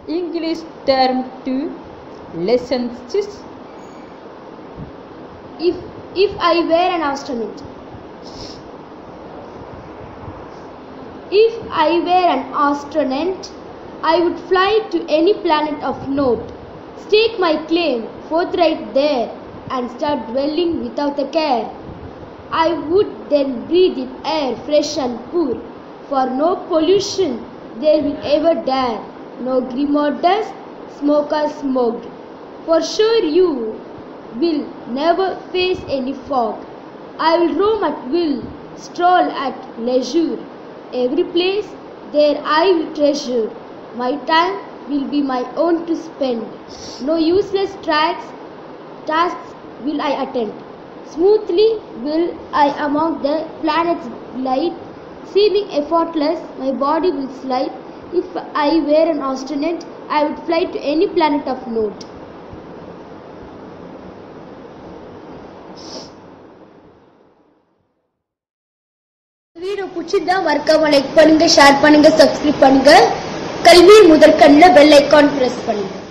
English term 2, lesson 6. If I were an astronaut. If I were an astronaut, I would fly to any planet of note, stake my claim forthright there, and start dwelling without a care. I would then breathe in air fresh and pure, for no pollution there will ever dare, no grim or dust, smoke or smoked. For sure you will never face any fog. I will roam at will, stroll at leisure. Every place there I will treasure. My time will be my own to spend. No useless tasks will I attend. Smoothly will I among the planets glide. Seeming effortless, my body will slide. If I were an astronaut, I would fly to any planet of note. Video பிடிச்சிருந்தா மறக்காம like பண்ணுங்க, share பண்ணுங்க, subscribe பண்ணுங்க. கல்வி முதற்கண்ணில் bell icon press பண்ணுங்க.